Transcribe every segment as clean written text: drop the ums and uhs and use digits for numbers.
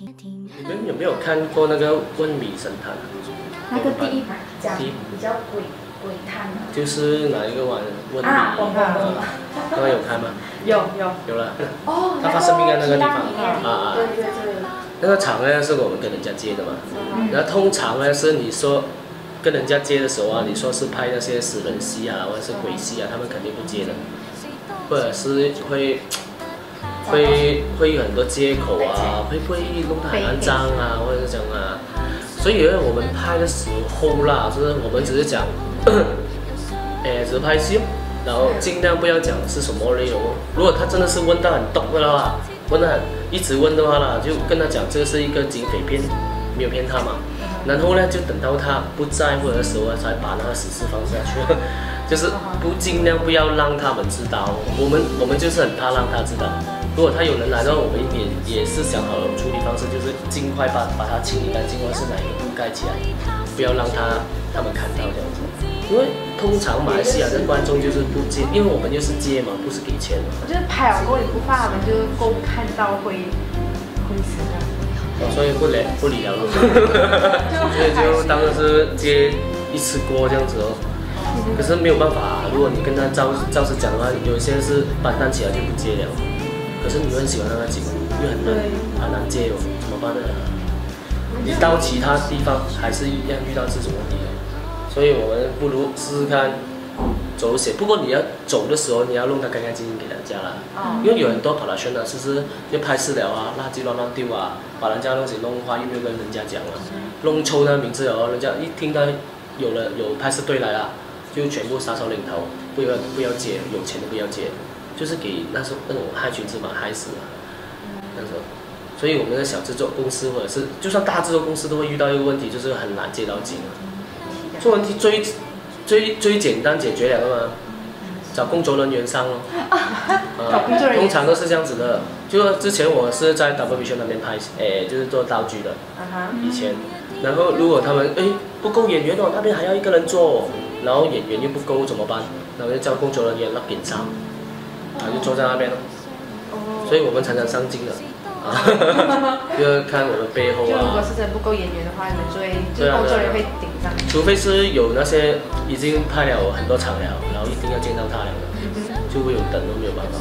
你们有没有看过那个《问米神探》？ 那个第一版比较鬼探的， 就是哪一个玩问米刚刚有看吗？有了。哦，他发生命案那个地方对。 那个场呢是我们跟人家借的嘛，然后通常呢是你说跟人家借的时候啊，你说是拍那些死人戏啊或者是鬼戏啊，他们肯定不接的，或者是会有很多借口啊，会不会弄得很肮脏啊，或者是这样啊。所以我们拍的时候啦，就是我们只是讲，只是拍戏，然后尽量不要讲是什么内容。如果他真的是问到很懂的话，问得很一直问的话啦，就跟他讲这是一个警匪片，没有骗他嘛。然后呢，就等到他不在乎的时候才把那个实事放下去，就是尽量不要让他们知道。我们就是很怕让他知道。如果他有人来的话，我们也是想好了处理方式，就是尽快把它清理干净，或是哪一个布盖起来，不要让他们看到这样子。因为通常马来西亚的观众就是不接，因为我们就是接嘛，不是给钱嘛。 就是拍了过后你不怕他们就够看到会死的。 所以不理了，所以就当然是接一次过这样子哦。可是没有办法，如果你跟他照实讲的话，有些是板凳起来就不接了。可是你又很喜欢那个景，又很难接哦，怎么办呢？你到其他地方还是一样遇到这种问题的，所以我们不如试试看走些。不过你要走的时候，你要弄得干干净净给人家啦。因为有很多跑来圈啊，就是就拍私了啊，垃圾乱丢啊，把人家东西弄坏，又没有跟人家讲啊，弄臭那名字哦，人家一听到有拍摄队来了，就全部撒手领头，不要接，有钱的不要接。就是给那种害群之马害死了，那时候，所以我们的小制作公司或者是就算大制作公司都会遇到一个问题，就是很难接到景啊。这问题最简单解决了的嘛，找工作人员上咯。通常都是这样子的。就之前我是在 Double Vision 那边拍，就是做道具的，以前。然后如果他们不够演员哦，那边还要一个人做，然后演员又不够怎么办？然后就叫工作人员那边上。就坐在那边咯，所以我们常常上镜的，就看我们背后啊。 就如果是真不够演员的话，你们就工作人员会顶上。 除非是有那些已经拍了很多场了，然后一定要见到他了的，就会有等都没有办法。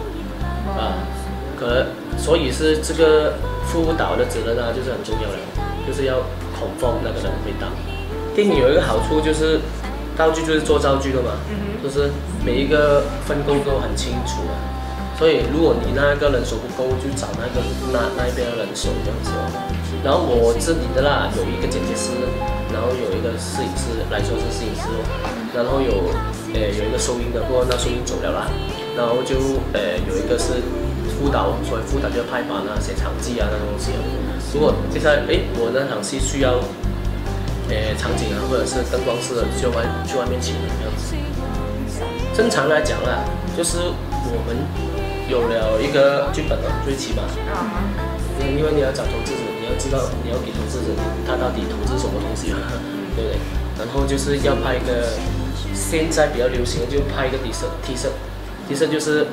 所以是这个副导的责任啊，就是很重要的，就是要confirm那个人会到。电影有一个好处就是。道具就是做道具的嘛，就是每一个分工都很清楚的，所以如果你那个人手不够，就找那一边的人手这样子哦。然后我这里的啦，有一个剪接师，然后有一个摄影师来说是摄影师哦，然后有一个收音的，不过那收音走了啦，然后就有一个是副导，所以副导就拍把那些场记啊那东西。如果接下来我那场戏需要。场景啊，或者是灯光师的，去外面请这样子。正常来讲啦，就是我们有了一个剧本了，最起码，因为你要找投资者，你要知道你要给投资者他到底投资什么东西嘛，对不对？然后就是要拍一个现在比较流行的，就拍一个T色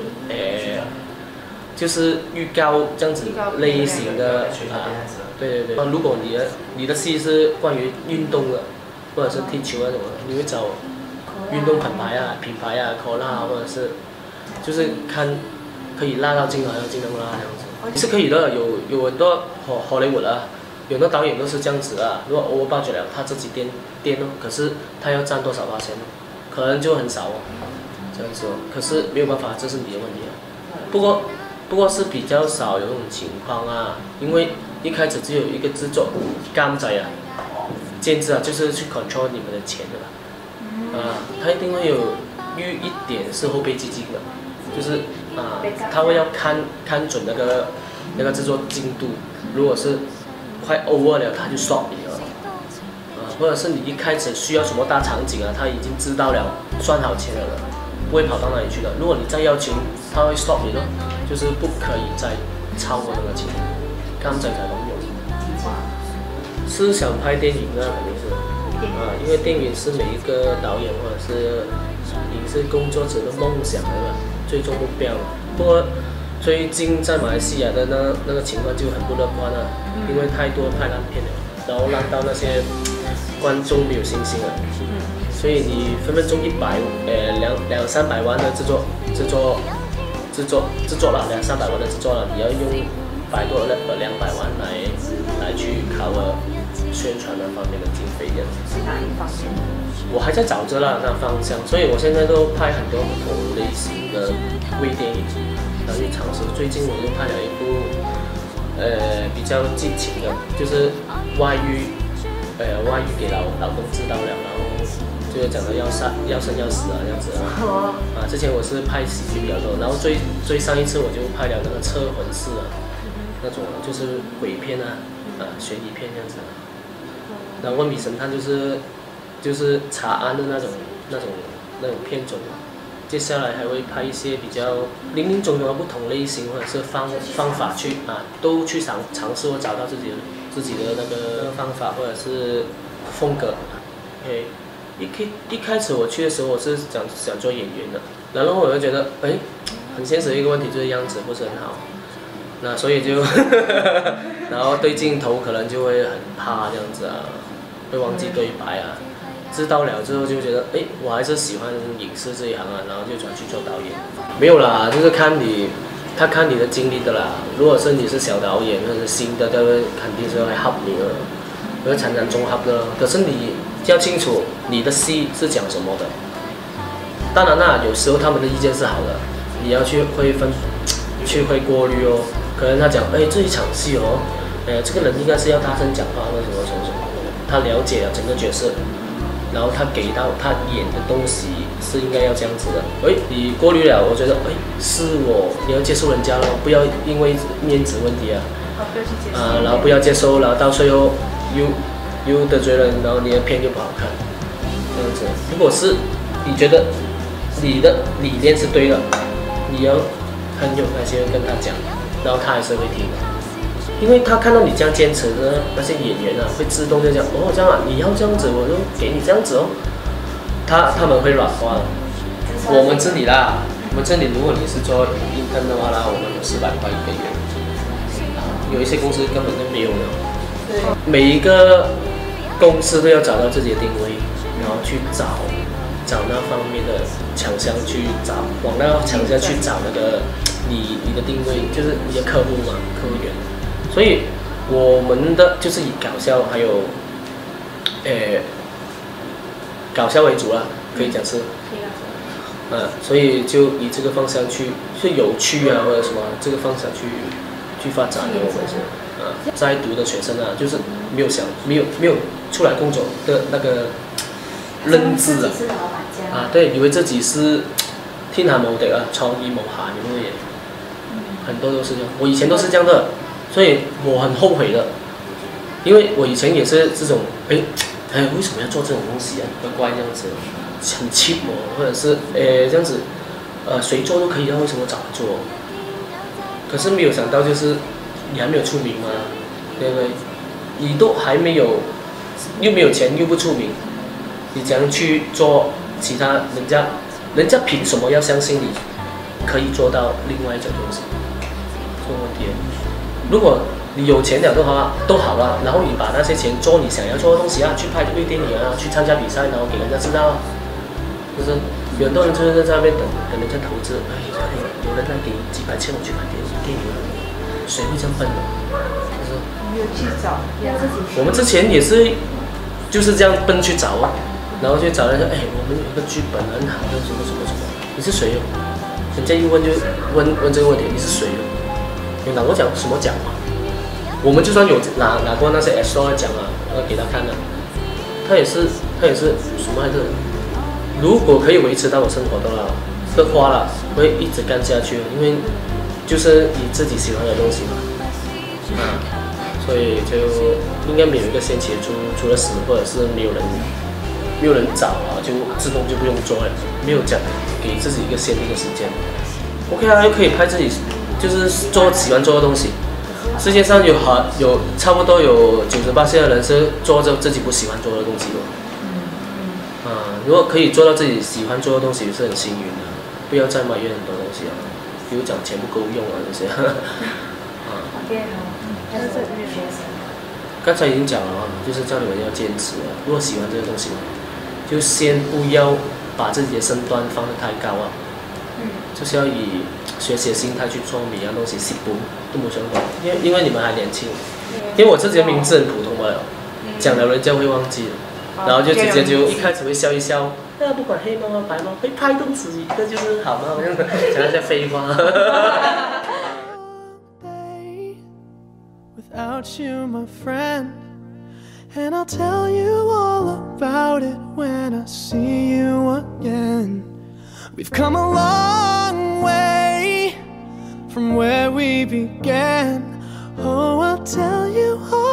就是预告这样子类型的对。如果你的戏是关于运动的，或者是踢球啊什么的，你会找运动品牌啊、Cola 或者是就是看可以拉到镜头就尽量拉这样子，是可以的。有很多好莱坞啊，有很多导演都是这样子啊。如果 over budget 了，他自己垫哦，可是他要占多少%，可能就很少哦，这样子哦。可是没有办法，这是你的问题啊。不过是比较少有这种情况啊，因为一开始只有一个制作监制啊，监制啊，就是去 control 你们的钱的啦，他一定会有一点是后备基金的，就是他会要看准那个制作进度，如果是快 over 了，他就 stop 你了，或者是你一开始需要什么大场景啊，他已经知道了，算好钱了，不会跑到哪里去的。如果你再要求，他会 stop 你咯，就是不可以再超过那个钱，监制才能用。是想拍电影的肯定是，因为电影是每一个导演或者是影视工作者的梦想的嘛，最终目标。不过最近在马来西亚的那个情况就很不乐观了，因为太多拍烂片了，然后让到那些观众没有信心了。所以你分分钟200-300万的制作了200-300万的制作了，你要用100多200万来去cover宣传那方面的经费这样子。 哪一方面？ 我还在找着啦那方向，所以我现在都拍很多不同类型的微电影，然后去尝试。最近我就拍了一部比较激情的，就是外遇给老公知道了，然后就是讲的要生要死啊这样子啊。之前我是拍喜剧比较多，然后最上一次我就拍了那个车魂4啊，那种就是鬼片啊悬疑片这样子。然后《问笔神探》就是查案的那种片种。接下来还会拍一些比较林林总总的不同类型或者是方法去都去尝试或找到自己的那个方法或者是风格。一开始我去的时候我是想做演员的，然后我就觉得很现实的一个问题就是样子不是很好，那所以就然后对镜头可能就会很怕这样子啊，会忘记对白啊。知道了之后就觉得，我还是喜欢影视这一行啊，然后就转去做导演。没有啦，就是看你的经历的啦。如果是你是小导演或者是新的，肯定是会合你的，会常常综合的。可是你要清楚你的戏是讲什么的。当然啦，有时候他们的意见是好的，你要去会过滤哦。可能他讲，这一场戏哦，这个人应该是要大声讲话，或者什么，他了解了整个角色。然后他给到他演的东西是应该要这样子的，你过滤了，我觉得，你要接受人家咯，不要因为面子问题然后不要接受，然后到最后又得罪人，然后你的片又不好看，这样子。如果是你觉得你的理念是对的，你要很有耐心跟他讲，然后他还是会听的。因为他看到你这样坚持的那些演员会自动就讲这样你要这样子，我就给你这样子哦。他们会软化的。我们这里啦，如果你是做intern的话啦，我们有400块1个月。有一些公司根本就没有了。每一个公司都要找到自己的定位，然后去找那方面的强项去找，往那个强项去找那个你的定位，就是你的客户嘛，客户源。所以我们的就是以搞笑还有，搞笑为主啦，可以讲是，所以就以这个方向去有趣啊或者什么这个方向去发展的。我们是在读的学生就是没有出来工作的那个认知对，以为自己是天下無敵創意無限咁嘅嘢，很多都是這樣。我以前都是這樣的。所以我很後悔的，因為我以前也是這種，為什麼要做這種東西啊？乖這樣子，很 cheap 或者是這樣子，誰做都可以，為什麼找我做？可是沒有想到就是你還沒有出名嘛，對不對？你都還沒有，又沒有錢又不出名，你怎樣去做其他人家憑什麼要相信你可以做到另外一種東西？這個問題。如果你有錢了都好了，然后你把那些錢做你想要做的東西去拍微電影去參加比賽，然後給人家知道，就是有很多人就是在那邊等人家投資，有人來給幾百千我去拍電影誰會這樣笨呢？就是沒有去找，我們之前也是就是這樣奔去找然後去找人家，我們有個劇本很好的什麼，你是誰人家一問就問這個問題，你是誰有拿過獎什麼獎嗎？我們就算有拿過那些 SO 的獎給他看了，他也是什麼來着？如果可以維持到我生活的話了，會一直幹下去，因為就是你自己喜歡的東西嘛，所以就應該沒有一個先期除了死或者是沒有人找就自動就不用做了，沒有講給自己一個限定的時間 ，OK 又可以拍自己。就是做喜歡做的東西，世界上有差不多有98%的人是做着自己不喜歡做的東西如果可以做到自己喜歡做的東西是很幸運的，不要再埋怨很多東西比如讲钱不够用啊这些。刚才已经讲了啊，就是叫你们要坚持啊。如果喜欢这个东西，就先不要把自己的身段放得太高啊。就是要以学习的心态去做每样东西，是都没相关。因为你们还年轻，因为我自己的名字很普通嘛，讲了人家会忘记了，然后就直接就一开始会笑一笑。不管黑猫啊白猫，会拍动词一个就是好猫，讲那些废话。 Without you, my friend, and I'll tell you all about it when I see you again. We've come a long way from where we began. Oh, I'll tell you all